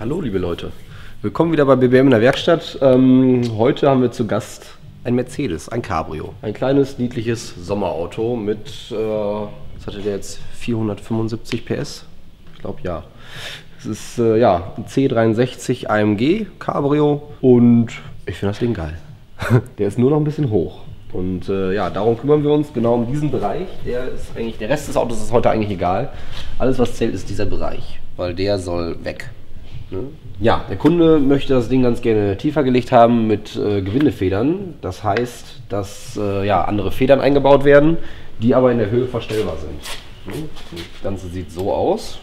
Hallo liebe Leute, willkommen wieder bei BBM in der Werkstatt. Heute haben wir zu Gast ein Mercedes, ein Cabrio. Ein kleines, niedliches Sommerauto mit, was hatte der jetzt, 475 PS? Ich glaube ja. Es ist ja, ein C63 AMG Cabrio und ich finde das Ding geil. Der ist nur noch ein bisschen hoch. Und ja, darum kümmern wir uns genau um diesen Bereich. Der ist eigentlich, der Rest des Autos ist heute eigentlich egal. Alles was zählt ist dieser Bereich, weil der soll weg. Ja, der Kunde möchte das Ding ganz gerne tiefer gelegt haben mit Gewindefedern. Das heißt, dass ja, andere Federn eingebaut werden, die aber in der Höhe verstellbar sind. Das Ganze sieht so aus.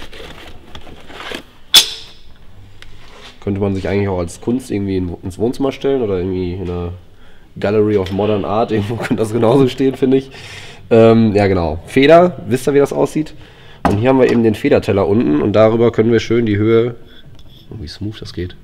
Könnte man sich eigentlich auch als Kunst irgendwie ins Wohnzimmer stellen oder irgendwie in einer Gallery of Modern Art. Irgendwo könnte das genauso stehen, finde ich. Ja genau, Feder, wisst ihr wie das aussieht? Und hier haben wir eben den Federteller unten und darüber können wir schön die Höhe, oh, wie smooth das geht,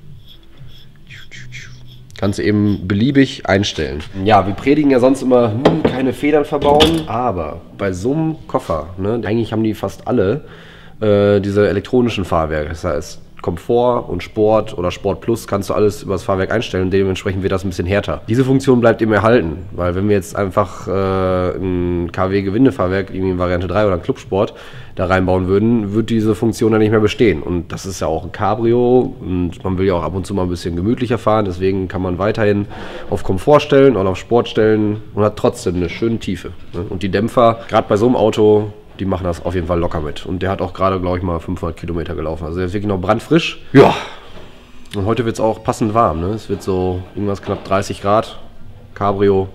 kannst du eben beliebig einstellen. Ja, wir predigen ja sonst immer, keine Federn verbauen, aber bei so einem Koffer, ne, eigentlich haben die fast alle diese elektronischen Fahrwerke, das heißt Komfort und Sport oder Sport Plus kannst du alles über das Fahrwerk einstellen und dementsprechend wird das ein bisschen härter. Diese Funktion bleibt eben erhalten, weil wenn wir jetzt einfach ein KW-Gewindefahrwerk, irgendwie in Variante 3 oder ein Clubsport da reinbauen würden, wird diese Funktion dann nicht mehr bestehen. Und das ist ja auch ein Cabrio und man will ja auch ab und zu mal ein bisschen gemütlicher fahren, deswegen kann man weiterhin auf Komfort stellen oder auf Sport stellen und hat trotzdem eine schöne Tiefe. Und die Dämpfer, gerade bei so einem Auto, die machen das auf jeden Fall locker mit. Und der hat auch gerade, glaube ich, mal 500 Kilometer gelaufen. Also der ist wirklich noch brandfrisch. Ja. Und heute wird es auch passend warm. Ne? Es wird so irgendwas knapp 30 Grad. Cabrio.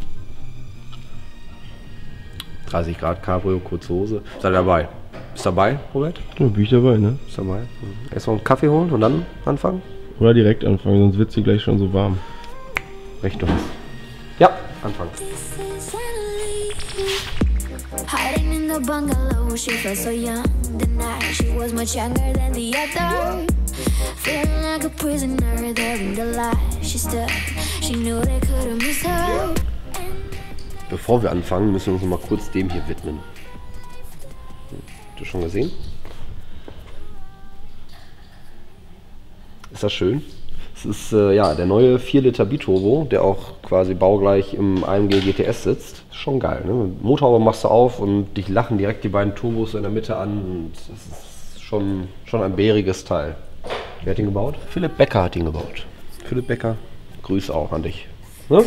30 Grad Cabrio, kurze Hose. Seid ihr dabei? Bist du dabei, Robert? Ja, bin ich dabei, ne? Bist du dabei? Erst mal einen Kaffee holen und dann anfangen? Oder direkt anfangen, sonst wird sie gleich schon so warm. Recht, du hast. Ja, anfangen. Hiding in the bungalow, she felt so young. The night she was much younger than the other. Feeling like a prisoner there in the light. She stood, she knew they couldn't miss her. Bevor wir anfangen, müssen wir uns noch mal kurz dem hier widmen. Hast du schon gesehen? Ist das schön? Es ist ja der neue 4 Liter Biturbo, der auch quasi baugleich im AMG GTS sitzt. Ist schon geil, ne? Motorhaube machst du auf und dich lachen direkt die beiden Turbos in der Mitte an. Und das ist schon ein bäriges Teil. Wer hat ihn gebaut? Philipp Becker hat ihn gebaut. Philipp Becker, Grüße auch an dich. Ne?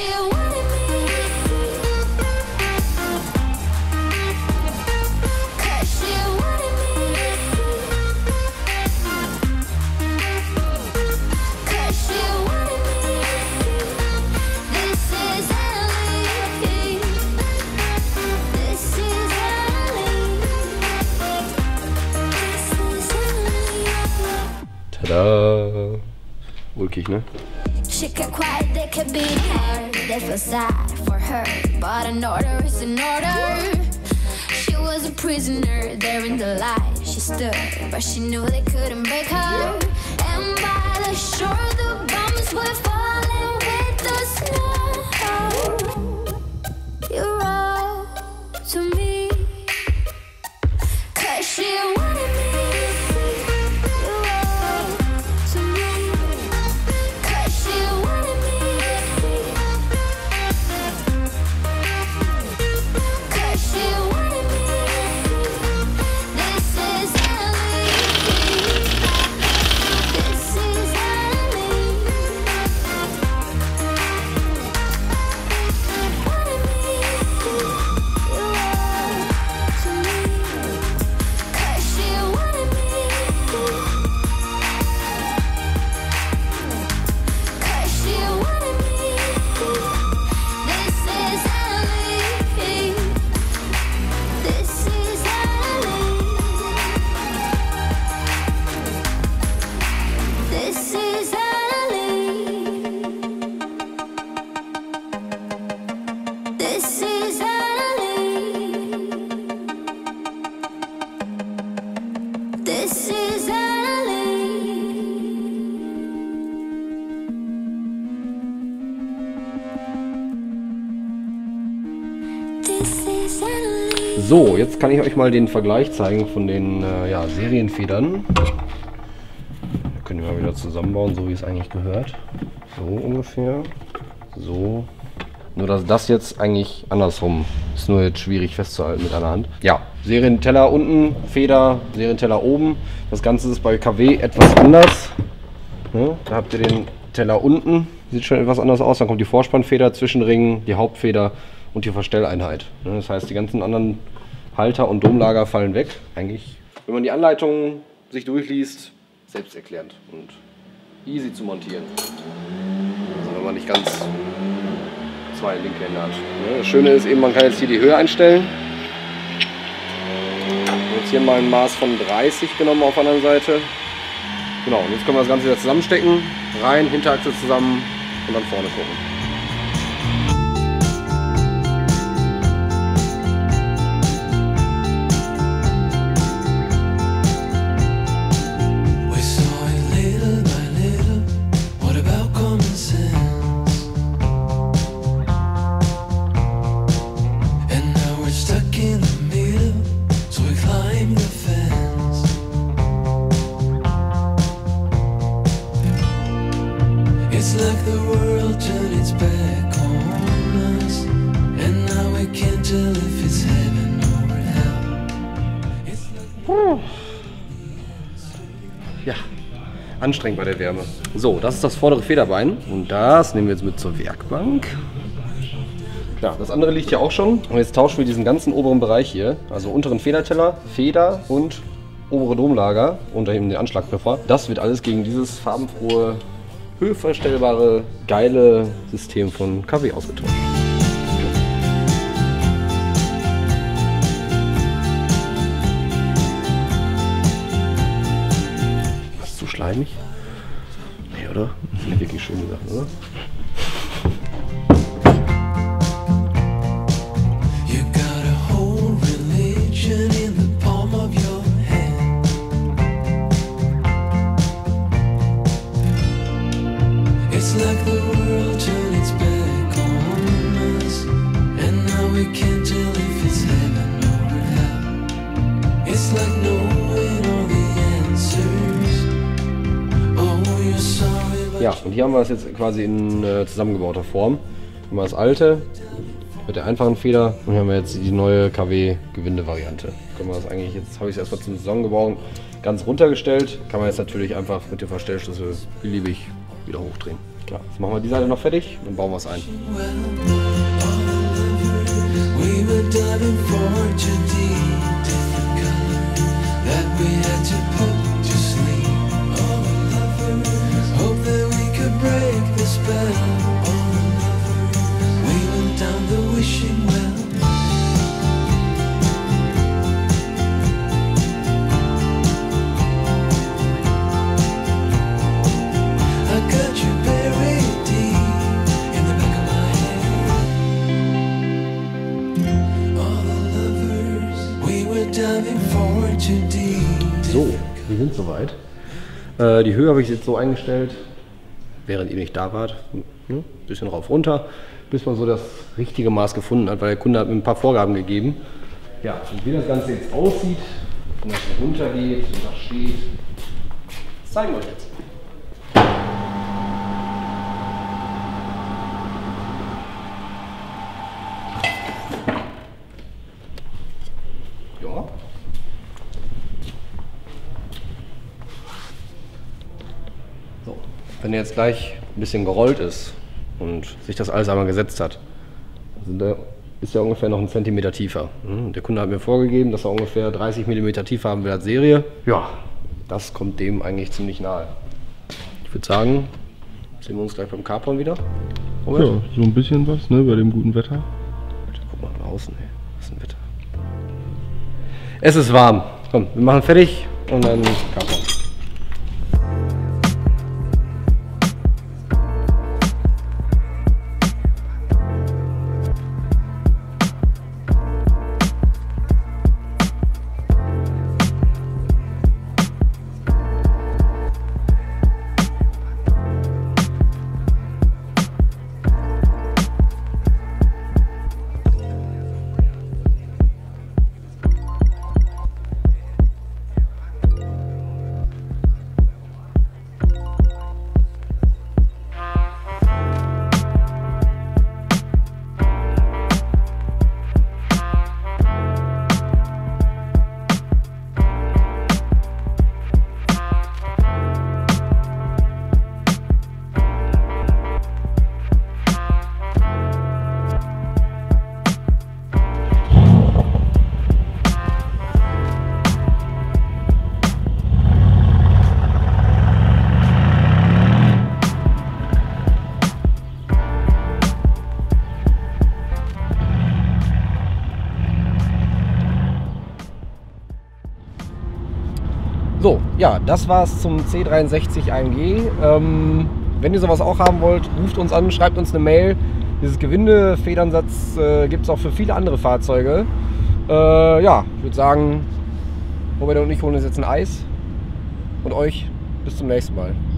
Tada! Ulkig, ne? She kept quiet, they kept beating her. They felt sad for her, but an order is an order. She was a prisoner there in the light. She stood, but she knew they couldn't break her. And by the shore, the bombs were falling with the snow. You wrote to me, 'cause she wanted me. So, jetzt kann ich euch mal den Vergleich zeigen von den ja, Serienfedern. Den mal wieder zusammenbauen, so wie es eigentlich gehört. So ungefähr. So. Nur dass das jetzt eigentlich andersrum ist, nur jetzt schwierig festzuhalten mit einer Hand. Ja, Serienteller unten, Feder, Serienteller oben. Das Ganze ist bei KW etwas anders. Ja, da habt ihr den Teller unten, sieht schon etwas anders aus. Dann kommt die Vorspannfeder, Zwischenring, die Hauptfeder und die Verstelleinheit. Das heißt, die ganzen anderen Halter und Domlager fallen weg. Eigentlich, wenn man die Anleitungen sich durchliest, selbsterklärend und easy zu montieren. Also wenn man nicht ganz zwei linke Hände hat. Das Schöne ist eben, man kann jetzt hier die Höhe einstellen. Ich habe jetzt hier mal ein Maß von 30 genommen auf der anderen Seite. Genau, und jetzt können wir das Ganze wieder zusammenstecken, rein, Hinterachse zusammen und dann vorne gucken. Ja, anstrengend bei der Wärme. So, das ist das vordere Federbein und das nehmen wir jetzt mit zur Werkbank. Ja, das andere liegt hier auch schon und jetzt tauschen wir diesen ganzen oberen Bereich hier, also unteren Federteller, Feder und obere Domlager unter eben den Anschlagpfeffer. Das wird alles gegen dieses farbenfrohe, höhenverstellbare, geile System von KW ausgetauscht. Schleimig? Nee, oder? Das sind wirklich schöne Sachen, oder? Ja, und hier haben wir es jetzt quasi in zusammengebauter Form. Hier haben wir das alte mit der einfachen Feder und hier haben wir jetzt die neue KW-Gewinde-Variante. Können wir das eigentlich, jetzt habe ich es erstmal zum Zusammengebaut, ganz runtergestellt. Kann man jetzt natürlich einfach mit dem Verstellschlüssel beliebig wieder hochdrehen. Klar, jetzt machen wir die Seite noch fertig und dann bauen wir es ein. So, wir sind soweit. Die Höhe habe ich jetzt so eingestellt, während ihr nicht da wart. Ein bisschen rauf runter, bis man so das richtige Maß gefunden hat, weil der Kunde hat mir ein paar Vorgaben gegeben. Ja, und wie das Ganze jetzt aussieht, wenn das hier runtergeht und da steht, das zeigen wir euch jetzt. Ja. So, wenn er jetzt gleich ein bisschen gerollt ist und sich das alles einmal gesetzt hat, ist er ungefähr noch einen Zentimeter tiefer. Der Kunde hat mir vorgegeben, dass er ungefähr 30 mm tiefer haben will als Serie. Ja, das kommt dem eigentlich ziemlich nahe. Ich würde sagen, sehen wir uns gleich beim Kapern wieder. Robert? Ja, so ein bisschen was, ne, bei dem guten Wetter. Guck mal draußen, ey. Was ist ein Wetter. Es ist warm. Komm, wir machen fertig und dann kapern. So, ja, das war's zum C63 AMG. Wenn ihr sowas auch haben wollt, ruft uns an, schreibt uns eine Mail. Dieses Gewinde-Federnsatz gibt es auch für viele andere Fahrzeuge. Ja, ich würde sagen, Robert und ich holen uns jetzt ein Eis und euch bis zum nächsten Mal.